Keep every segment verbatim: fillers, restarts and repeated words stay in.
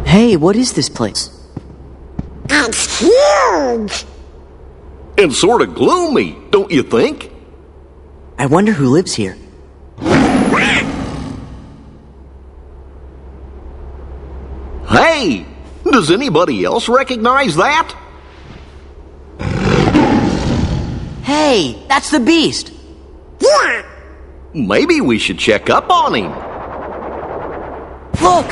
Hey, what is this place? It's huge! And sort of gloomy, don't you think? I wonder who lives here. Hey! Does anybody else recognize that? Hey, that's the beast! Yeah! Maybe we should check up on him. Look!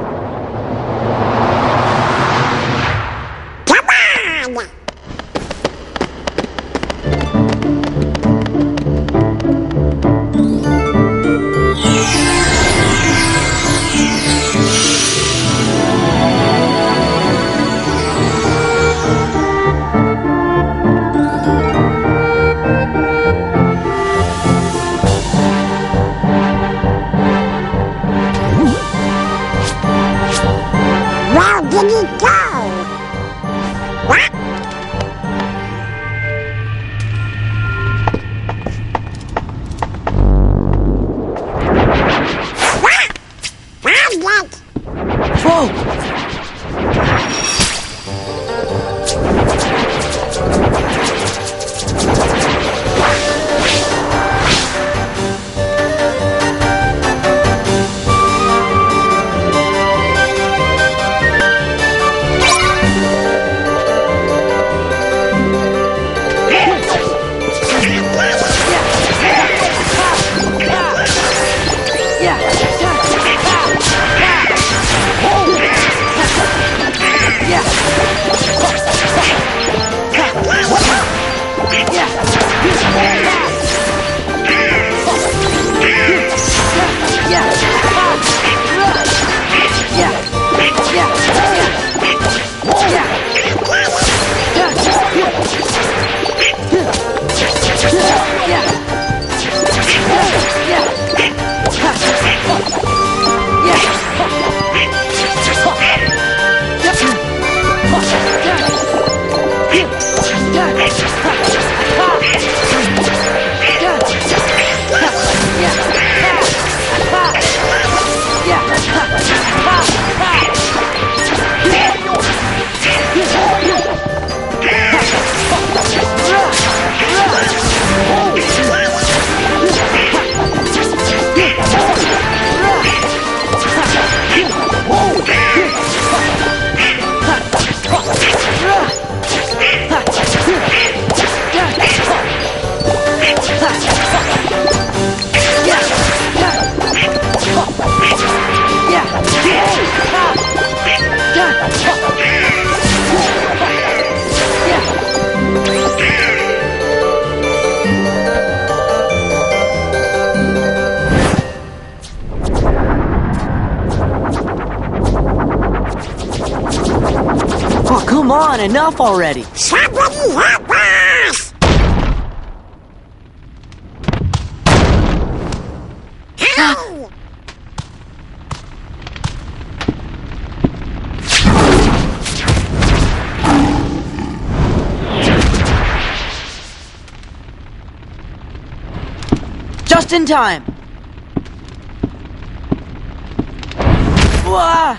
Come on! Where did he go? What? What? Found it! Whoa! Oh, come on, enough already! Somebody help us! Help! Just in time! Wah!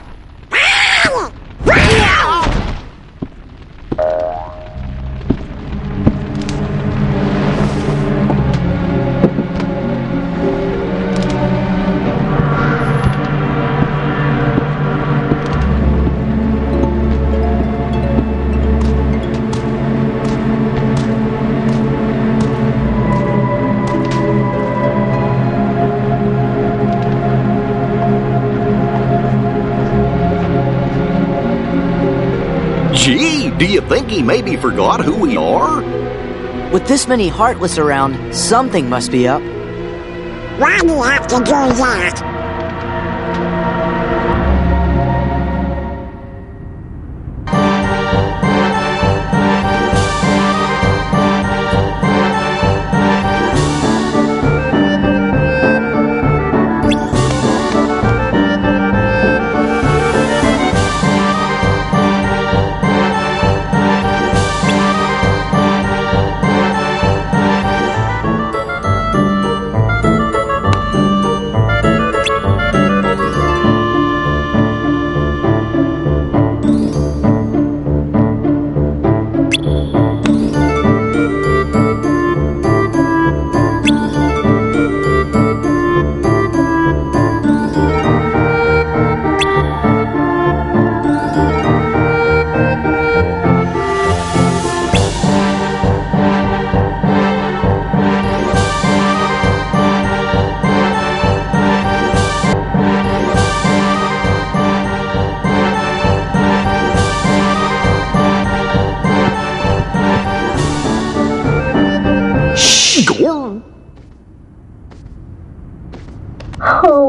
Gee, do you think he maybe forgot who we are? With this many Heartless around, something must be up. Why do you have to do that?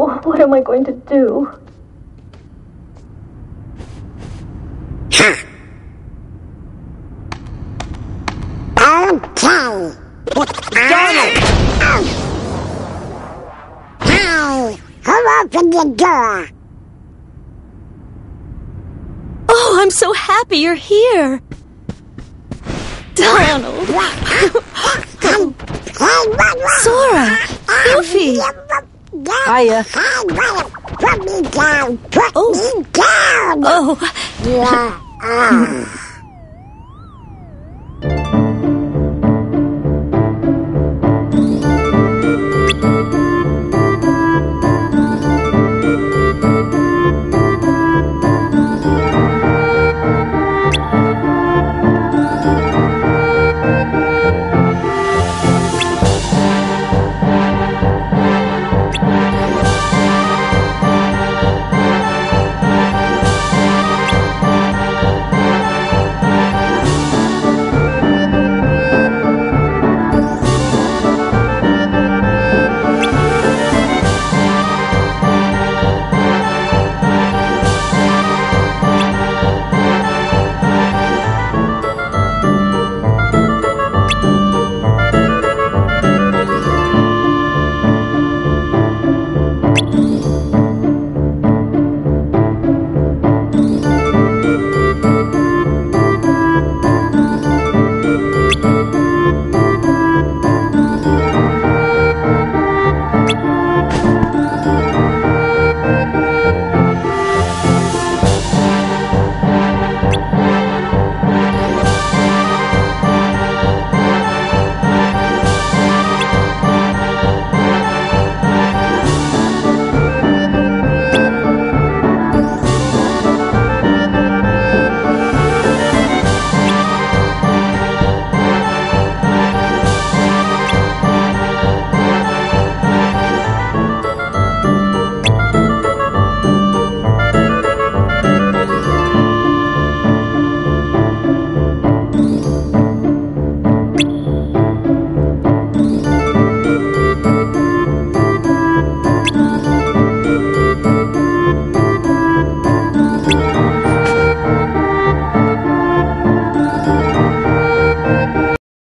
Oh, what am I going to do? Okay. Donald! Hey, who opened the door? Oh, I'm so happy you're here. Donald. Hey, what? Sora. Goofy. Hiya. Hey, what? Put me down. Put Oh. me down. Oh. Yeah. Oh.